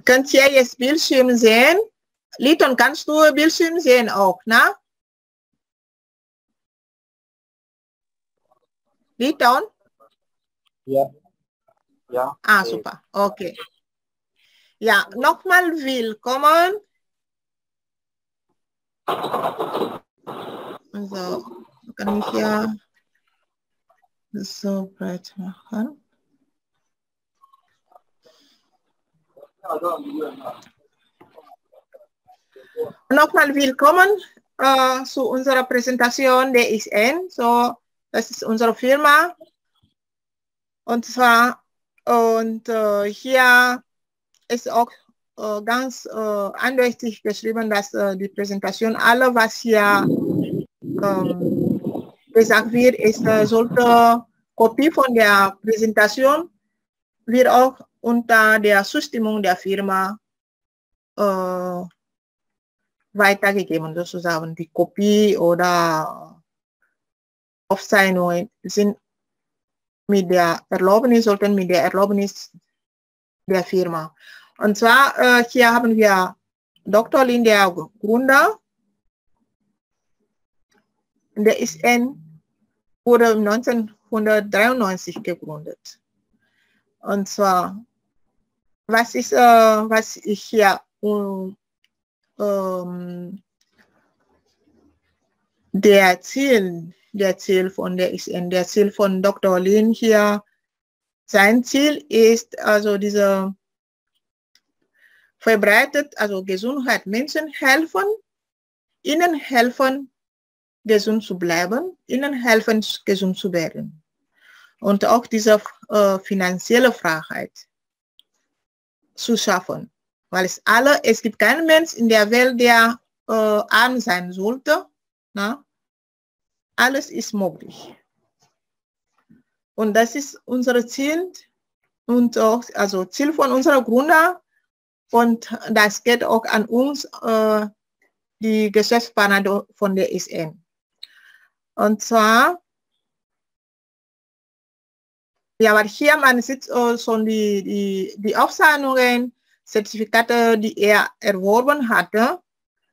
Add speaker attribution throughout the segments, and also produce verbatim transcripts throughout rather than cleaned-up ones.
Speaker 1: könnt ihr jetzt Bildschirm sehen? Liton, kannst du Bildschirm sehen auch, ne? Liton?
Speaker 2: Ja. Ja.
Speaker 1: Ah, super. Okay. Ja, nochmal willkommen. Also, kann ich ja so breit machen. Nochmal willkommen äh, zu unserer Präsentation der I S N. So, das ist unsere Firma. Und zwar, und äh, hier ist auch äh, ganz äh, eindeutig geschrieben, dass äh, die Präsentation, alle, was hier ähm, gesagt wird, ist, äh, sollte Kopie von der Präsentation wird auch unter der Zustimmung der Firma äh, weitergegeben, sozusagen. Die Kopie oder Aufzeichnungen sind mit der Erlaubnis, sollten mit der Erlaubnis der Firma. Und zwar, äh, hier haben wir Doktor Lin, der Gründer. Der I S N wurde neunzehnhundertdreiundneunzig gegründet. Und zwar, was ist, äh, was ich hier um, ähm, der Ziel, der Ziel von der I S N, der Ziel von Doktor Lin hier, sein Ziel ist also diese verbreitet, also Gesundheit, Menschen helfen, ihnen helfen, gesund zu bleiben, ihnen helfen, gesund zu werden. Und auch diese äh, finanzielle Freiheit zu schaffen. Weil es alle, es gibt keinen Mensch in der Welt, der äh, arm sein sollte. Na? Alles ist möglich. Und das ist unser Ziel und auch, also Ziel von unserer Gründer. Und das geht auch an uns, äh, die Geschäftspartner von der I S N. Und zwar, ja, aber hier man sieht äh, schon die, die, die Aufzeichnungen, Zertifikate, die er erworben hatte.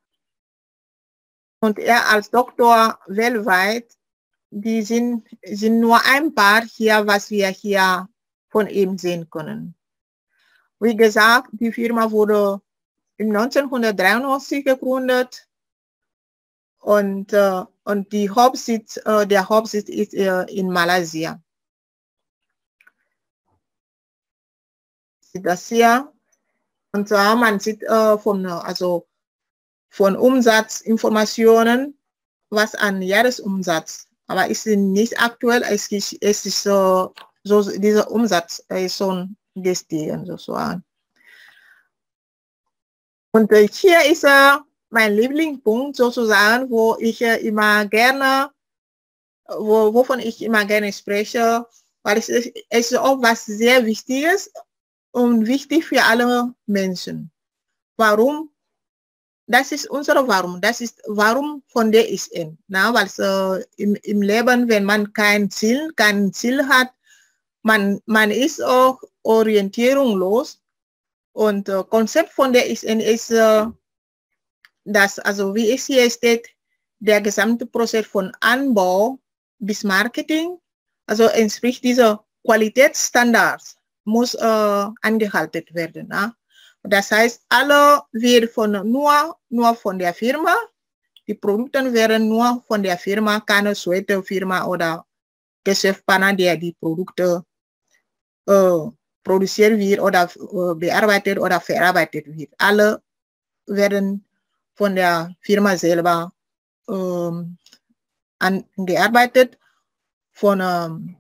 Speaker 1: Und er als Doktor weltweit, die sind, sind nur ein paar hier, was wir hier von ihm sehen können. Wie gesagt, die Firma wurde im neunzehnhundertdreiundneunzig gegründet und, äh, und die Hauptsitz, äh, der Hauptsitz ist äh, in Malaysia. Das hier, und zwar man sieht äh, von, also von Umsatzinformationen, was an Jahresumsatz, aber ist nicht aktuell, es ist, es ist so, so dieser Umsatz ist schon gestiegen sozusagen. Und äh, hier ist äh, mein Lieblingspunkt sozusagen, wo ich äh, immer gerne, wo, wovon ich immer gerne spreche, weil es ist, es ist auch was sehr Wichtiges und wichtig für alle Menschen. Warum? Das ist unsere Warum. Das ist Warum von der I S N. Na, weil äh, im, im Leben, wenn man kein Ziel, kein Ziel hat, man, man ist auch orientierungslos. Und äh, Konzept von der I S N ist, äh, dass, also wie es hier steht, der gesamte Prozess von Anbau bis Marketing, also entspricht dieser Qualitätsstandards, muss äh, angehalten werden. Na? Das heißt, alle wird von nur, nur von der Firma, die Produkte werden nur von der Firma, keine zweite Firma oder Geschäftspartner, der die Produkte äh, produziert wird oder äh, bearbeitet oder verarbeitet wird. Alle werden von der Firma selber ähm, angearbeitet, von ähm,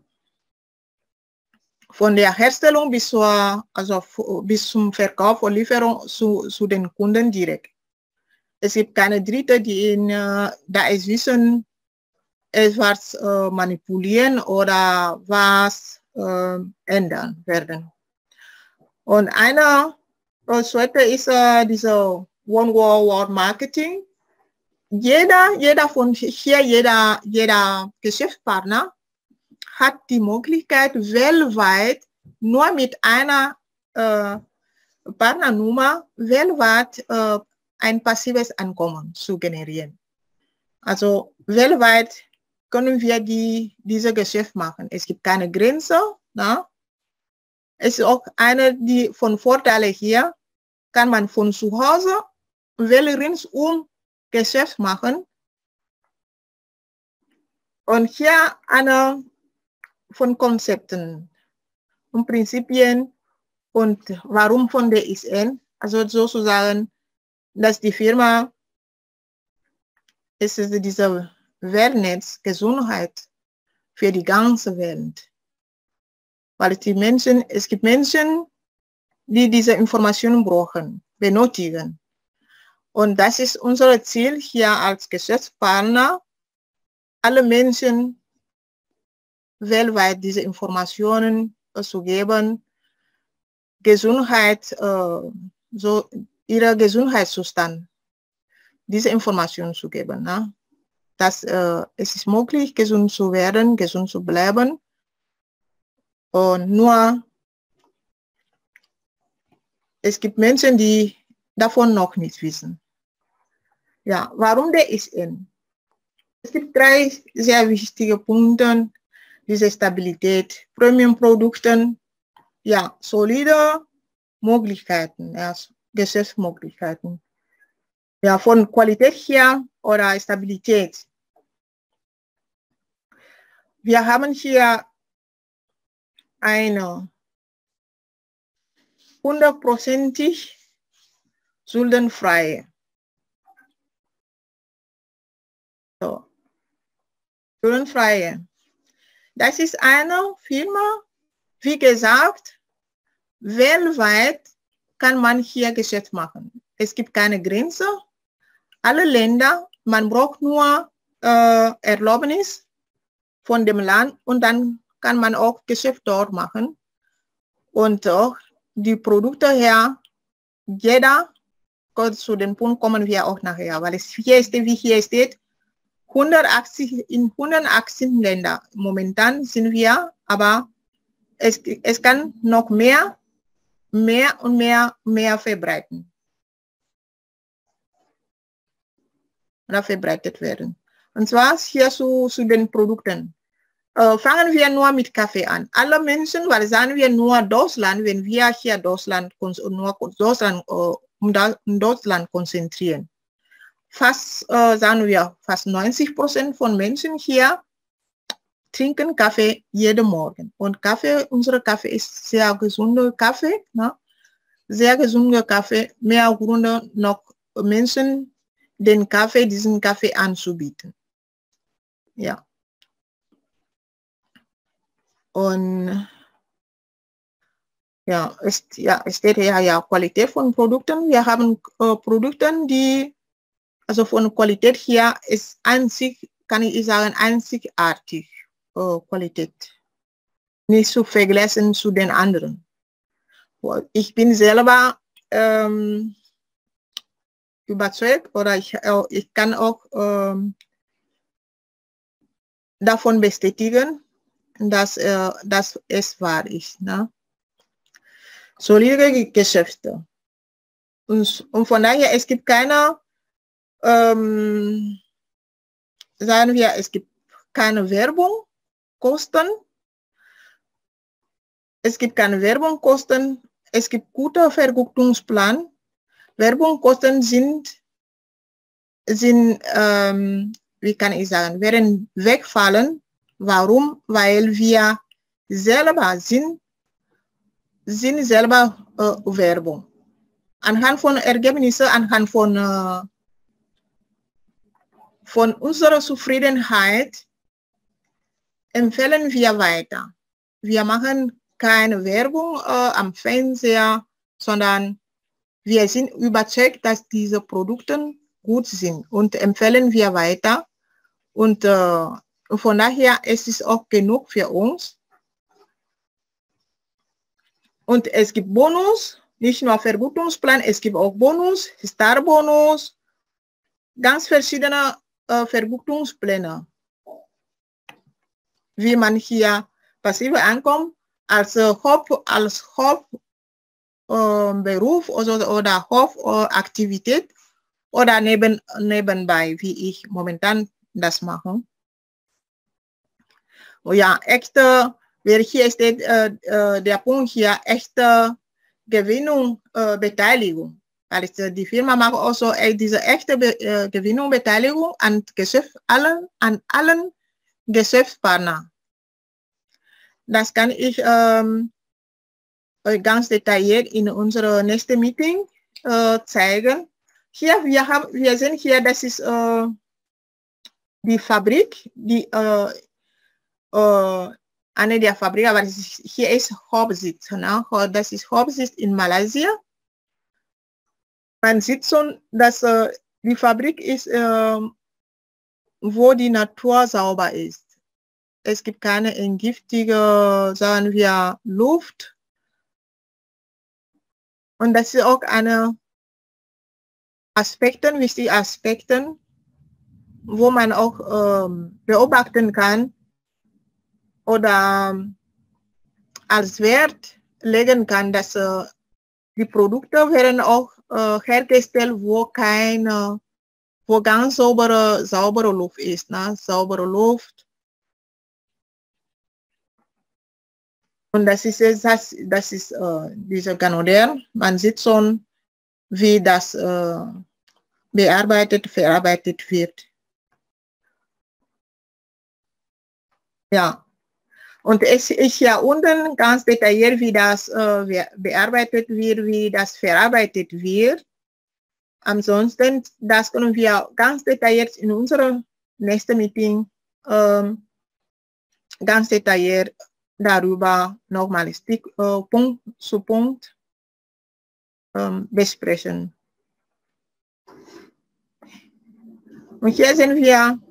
Speaker 1: von der Herstellung bis, zur, also bis zum Verkauf und Lieferung zu, zu den Kunden direkt. Es gibt keine Dritte, die in, äh, da es wissen, etwas äh, manipulieren oder was äh, ändern werden. Und eine zweite ist äh, diese One World World Marketing. Jeder, jeder von hier, jeder, jeder Geschäftspartner hat die Möglichkeit, weltweit nur mit einer äh, Partnernummer weltweit äh, ein passives Einkommen zu generieren. Also weltweit können wir die, diese Geschäft machen. Es gibt keine Grenze. Ne? Es ist auch eine die von Vorteilen hier, kann man von zu Hause ringsum Geschäft machen. Und hier eine von Konzepten und Prinzipien und warum von der I S N. Also sozusagen, dass die Firma, es ist diese Wellness, Gesundheit für die ganze Welt. Weil die Menschen, es gibt Menschen, die diese Informationen brauchen, benötigen. Und das ist unser Ziel hier als Geschäftspartner, alle Menschen weltweit diese Informationen äh, zu geben, Gesundheit, äh, so ihrer Gesundheitszustand, diese Informationen zu geben. Ne? Dass äh, es ist möglich, gesund zu werden, gesund zu bleiben. Und nur, es gibt Menschen, die davon noch nicht wissen. Ja, warum der I S N? Es gibt drei sehr wichtige Punkte, diese Stabilität, Premium-Produkten, ja, solide Möglichkeiten, ja, Geschäftsmöglichkeiten. Ja, von Qualität her oder Stabilität. Wir haben hier eine hundertprozentig schuldenfreie. So. Schuldenfreie. Das ist eine Firma, wie gesagt, weltweit kann man hier Geschäft machen. Es gibt keine Grenze. Alle Länder, man braucht nur äh, Erlaubnis von dem Land und dann kann man auch Geschäft dort machen. Und auch die Produkte her, jeder, zu dem Punkt kommen wir auch nachher, weil es hier ist, wie hier steht, hundertachtzig, in hundertachtzig Ländern. Momentan sind wir, aber es, es kann noch mehr, mehr und mehr, mehr verbreiten. Oder verbreitet werden. Und zwar hier zu, zu den Produkten. Äh, fangen wir nur mit Kaffee an. Alle Menschen, weil sagen wir nur Deutschland, wenn wir hier Deutschland, nur Deutschland, äh, um, da, um Deutschland konzentrieren. Fast, äh, sagen wir, fast neunzig Prozent von Menschen hier trinken Kaffee jeden Morgen. Und Kaffee, unsere Kaffee ist sehr gesunder Kaffee, ne? Sehr gesunder Kaffee, mehr Gründe noch Menschen den Kaffee, diesen Kaffee anzubieten. Ja. Und ja, ist, ja, es steht ja, ja Qualität von Produkten. Wir haben äh, Produkte, die, also von Qualität her ist einzig, kann ich sagen, einzigartig äh, Qualität. Nicht zu vergleichen zu den anderen. Ich bin selber ähm, überzeugt oder ich, äh, ich kann auch ähm, davon bestätigen, dass, äh, dass es wahr ist. Ne? Solide Geschäfte. Und, und von daher, es gibt keine, ähm, sagen wir, es gibt keine Werbung, Kosten. Es gibt keine Werbung, Kosten. Es gibt guter Vergütungsplan. Werbung, Kosten sind, sind ähm, wie kann ich sagen, werden wegfallen. Warum? Weil wir selber sind, sind selber äh, Werbung. Anhand von Ergebnissen, anhand von, äh, von unserer Zufriedenheit empfehlen wir weiter. Wir machen keine Werbung äh, am Fernseher, sondern wir sind überzeugt, dass diese Produkte gut sind und empfehlen wir weiter. Und äh, von daher ist es auch genug für uns. Und es gibt Bonus, nicht nur Vergütungsplan, es gibt auch Bonus, Starbonus, ganz verschiedene äh, Vergütungspläne. Wie man hier passive Einkommen als, äh, Haupt, als äh, Beruf oder, oder Hauptaktivität oder neben, nebenbei, wie ich momentan das mache. Oh ja, echte, wer hier steht, äh, äh, der Punkt hier, echte Gewinnung, äh, Beteiligung. Also die Firma macht also äh, diese echte Be äh, Gewinnung, Beteiligung an, Geschäft, allen, an allen Geschäftspartnern. Das kann ich ähm, ganz detailliert in unserem nächsten Meeting äh, zeigen. Hier, wir, haben, wir sehen hier, das ist äh, die Fabrik, die äh, äh, eine der Fabriken, aber ist, hier ist Hauptsitz. Ne? Das ist Hauptsitz in Malaysia. Man sieht schon, dass äh, die Fabrik ist, äh, wo die Natur sauber ist. Es gibt keine entgiftige, sagen wir, Luft. Und das ist auch eine Aspekten, wichtige Aspekte, wo man auch ähm, beobachten kann oder ähm, als Wert legen kann, dass äh, die Produkte werden auch äh, hergestellt, wo keine, wo ganz saubere, saubere Luft ist, ne? Saubere Luft. Und das ist das, das ist äh, dieser Ganoder. Man sieht schon, wie das äh, bearbeitet, verarbeitet wird. Ja. Und es ist ja unten ganz detailliert, wie das äh, bearbeitet wird, wie das verarbeitet wird. Ansonsten, das können wir ganz detailliert in unserem nächsten Meeting ähm, ganz detailliert darüber nochmal Stick, äh, Punkt zu Punkt ähm, besprechen. Und hier sehen wir,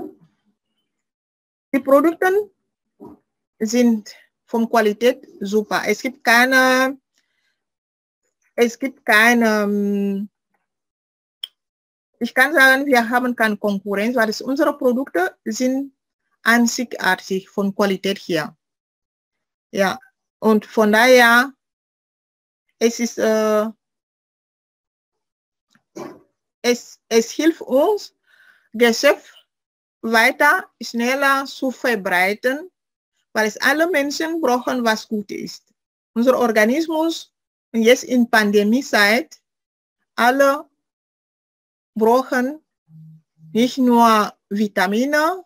Speaker 1: die Produkte sind von Qualität super. Es gibt keine, es gibt keine, ich kann sagen, wir haben keine Konkurrenz, weil es unsere Produkte sind einzigartig von Qualität her. Ja, und von daher, es ist, äh, es, es hilft uns, Geschäft weiter, schneller zu verbreiten, weil es alle Menschen brauchen, was gut ist. Unser Organismus, jetzt in Pandemiezeit, alle brauchen nicht nur Vitamine,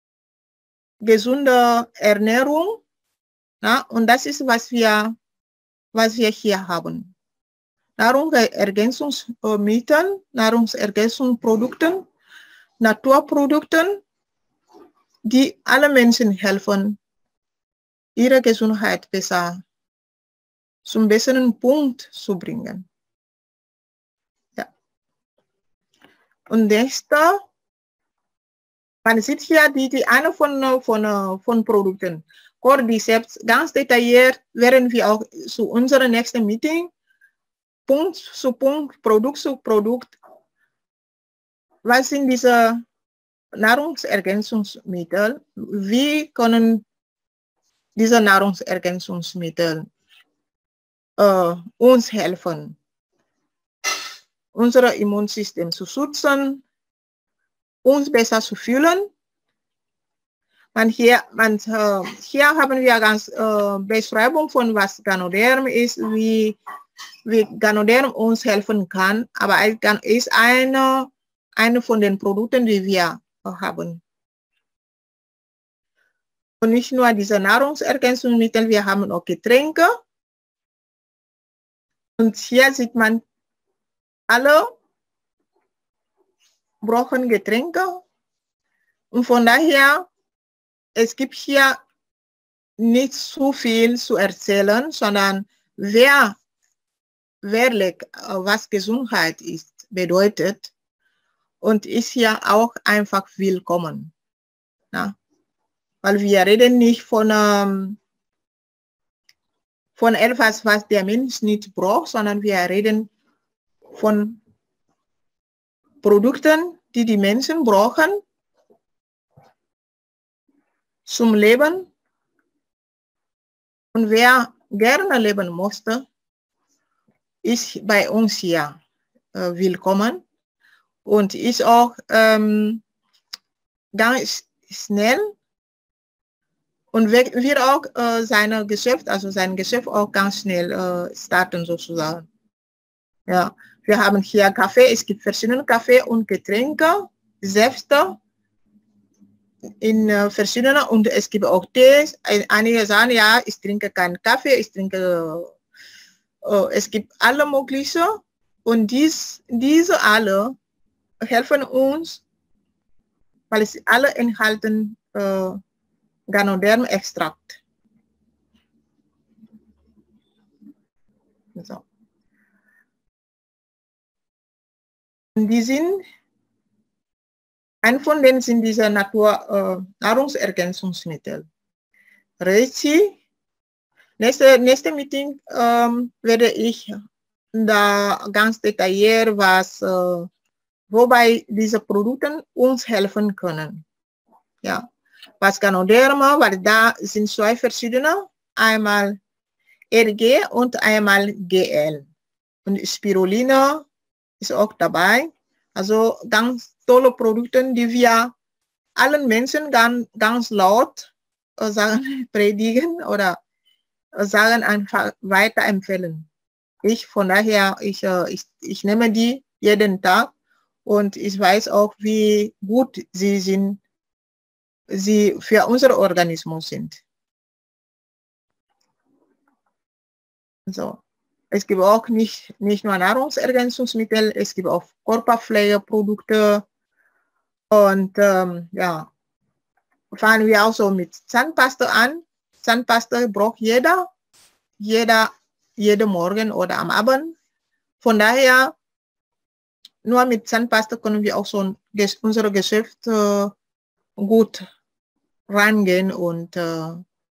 Speaker 1: gesunde Ernährung, na, und das ist, was wir, was wir hier haben. Nahrungsergänzungsmittel, Nahrungsergänzungsprodukte, Naturprodukte, die alle Menschen helfen, ihre Gesundheit besser zum besseren Punkt zu bringen. Ja. Und nächster, man sieht hier die, die eine von, von, von Produkten. Cordyceps, ganz detailliert werden wir auch zu unserem nächsten Meeting, Punkt zu Punkt, Produkt zu Produkt, was sind diese Nahrungsergänzungsmittel, wie können diese Nahrungsergänzungsmittel äh, uns helfen, unser Immunsystem zu schützen, uns besser zu fühlen. Man hier, man, äh, hier haben wir ganz äh, Beschreibung von was Ganoderm ist, wie, wie Ganoderm uns helfen kann, aber es ist eine, eine von den Produkten, die wir haben. Und nicht nur diese Nahrungsergänzungsmittel, wir haben auch Getränke. Und hier sieht man, alle brauchen Getränke. Und von daher, es gibt hier nicht so viel zu erzählen, sondern wer, wer was Gesundheit ist, bedeutet und ist hier auch einfach willkommen. Ja? Weil wir reden nicht von, ähm, von etwas, was der Mensch nicht braucht, sondern wir reden von Produkten, die die Menschen brauchen zum Leben. Und wer gerne leben möchte, ist bei uns hier äh, willkommen und ist auch ähm, ganz schnell und wird auch äh, seine Geschäft, also sein Geschäft auch ganz schnell äh, starten sozusagen. Ja, wir haben hier Kaffee, es gibt verschiedene Kaffee und Getränke, Säfte in äh, verschiedenen und es gibt auch Tees. Einige sagen, ja, ich trinke keinen Kaffee, ich trinke, äh, es gibt alle möglichen und dies, diese alle helfen uns, weil es alle enthalten äh, Ganoderm-Extrakt. So. Und die sind, ein von denen sind diese Natur, äh, Nahrungsergänzungsmittel. Reishi. Nächste, nächste Meeting ähm, werde ich da ganz detailliert, was, äh, wobei diese Produkte uns helfen können. Ja, was Ganoderma, weil da sind zwei verschiedene, einmal R G und einmal G L. Und Spirulina ist auch dabei. Also ganz tolle Produkte, die wir allen Menschen ganz, ganz laut äh, sagen, predigen oder äh, sagen einfach weiterempfehlen. Ich von daher, ich, äh, ich, ich nehme die jeden Tag und ich weiß auch, wie gut sie sind, sie für unseren Organismus sind. So. Es gibt auch nicht, nicht nur Nahrungsergänzungsmittel, es gibt auch Körperpflegeprodukte und ähm, ja, fangen wir auch so mit Zahnpasta an. Zahnpasta braucht jeder, jeder, jeden Morgen oder am Abend. Von daher, nur mit Zahnpasta können wir auch so unser Geschäft äh, gut rangehen und, äh,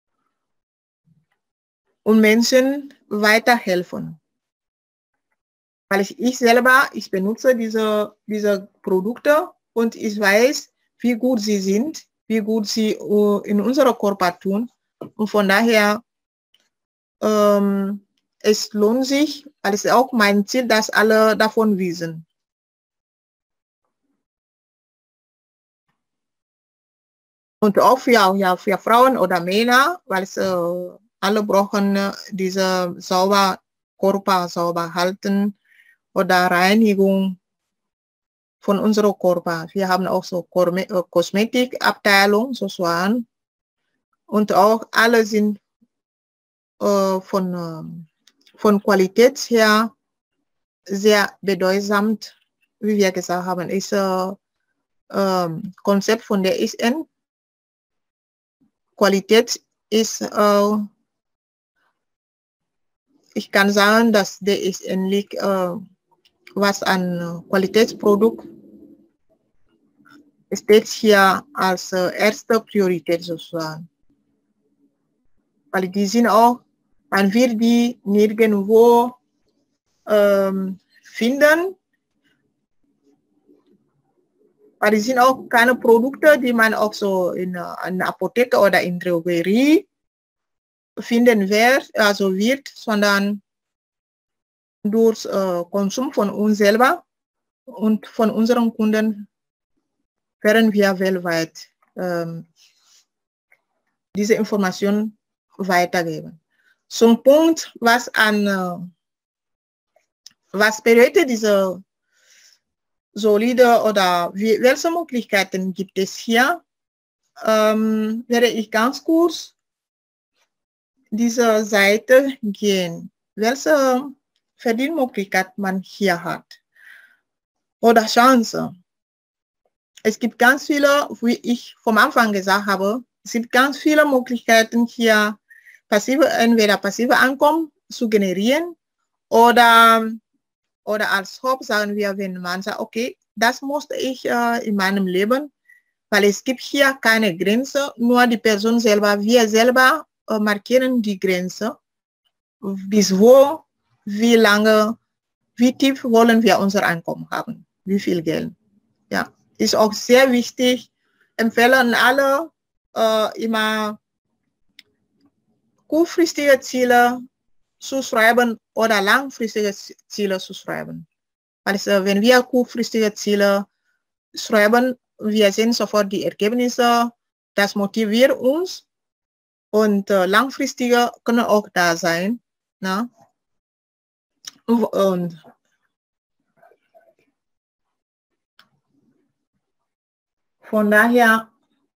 Speaker 1: und Menschen weiterhelfen. Weil ich, ich selber, ich benutze diese, diese Produkte und ich weiß, wie gut sie sind, wie gut sie uh, in unserem Körper tun. Und von daher, ähm, es lohnt sich, weil es ist auch mein Ziel, dass alle davon wissen. Und auch für, ja, für Frauen oder Männer, weil es, äh, alle brauchen äh, diese sauber, Körper sauber halten oder Reinigung von unserem Körper. Wir haben auch so Kosmetikabteilung sozusagen und auch alle sind äh, von, äh, von Qualität her sehr bedeutsam, wie wir gesagt haben, ist äh, äh, Konzept von der S N. Qualität ist, äh, ich kann sagen, dass der S N liegt, äh, was an Qualitätsprodukt steht hier als äh, erste Priorität sozusagen. Weil die sind auch, man wird die nirgendwo ähm, finden, weil die sind auch keine Produkte, die man auch so in einer Apotheke oder in Drogerie finden wird, also wird, sondern durch äh, Konsum von uns selber und von unseren Kunden werden wir weltweit ähm, diese Information weitergeben. Zum Punkt, was an äh, was bedeutet diese solide oder wie, welche Möglichkeiten gibt es hier? Ähm, werde ich ganz kurz diese Seite gehen. Welche Verdienmöglichkeit man hier hat oder Chance. Es gibt ganz viele, wie ich vom Anfang gesagt habe, es gibt ganz viele Möglichkeiten hier, passive, entweder passive Einkommen zu generieren oder, oder als Haupt sagen wir, wenn man sagt, okay, das musste ich äh, in meinem Leben, weil es gibt hier keine Grenze, nur die Person selber, wir selber äh, markieren die Grenze, bis wo, wie lange, wie tief wollen wir unser Einkommen haben, wie viel Geld. Ja, ist auch sehr wichtig, empfehlen alle äh, immer kurzfristige Ziele zu schreiben oder langfristige Ziele zu schreiben. Also wenn wir kurzfristige Ziele schreiben, wir sehen sofort die Ergebnisse, das motiviert uns und äh, langfristige können auch da sein. Ne? Und von daher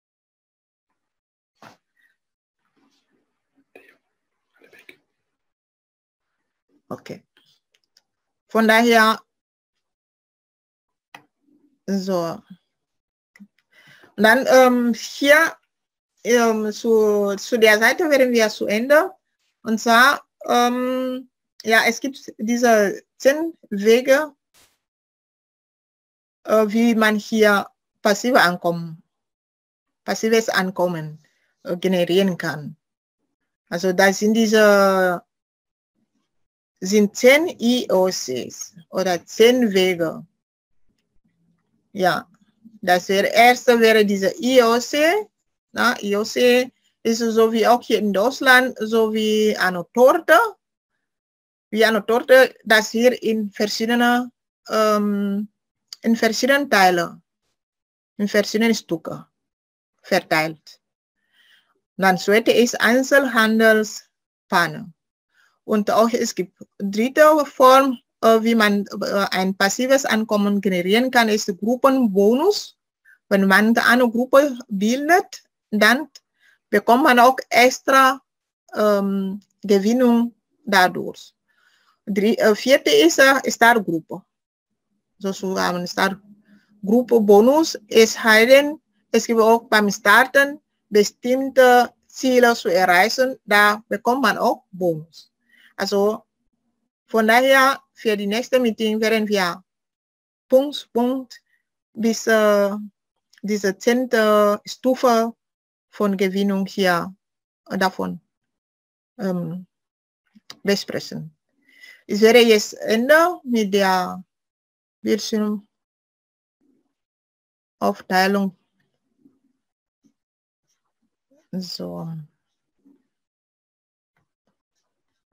Speaker 1: okay. Von daher so. Und dann ähm, hier ähm, zu, zu der Seite werden wir zu Ende. Und zwar, ähm, ja, es gibt diese zehn Wege, äh, wie man hier passive Einkommen, passives Einkommen äh, generieren kann. Also das sind diese sind zehn I O Cs oder zehn Wege. Ja, das wäre erste wäre diese I O C. Na, I O C ist so wie auch hier in Deutschland, so wie eine Torte. Wie eine Torte, das hier in verschiedene, ähm, in verschiedenen Teile, in verschiedenen Stücke verteilt. Dann zweite ist Einzelhandelspfanne. Und auch es gibt dritte Form, äh, wie man äh, ein passives Einkommen generieren kann, ist Gruppenbonus. Wenn man eine Gruppe bildet, dann bekommt man auch extra ähm, Gewinnung dadurch. Die äh, vierte ist äh, Startgruppe. Sozusagen Startgruppe Bonus. Es heißt, es gibt auch beim Starten bestimmte Ziele zu erreichen, da bekommt man auch Bonus. Also von daher für die nächste Meeting werden wir Punkt, Punkt bis äh, diese zehnte Stufe von Gewinnung hier davon ähm, besprechen. Ich werde jetzt Ende mit der Bildschirmaufteilung. So.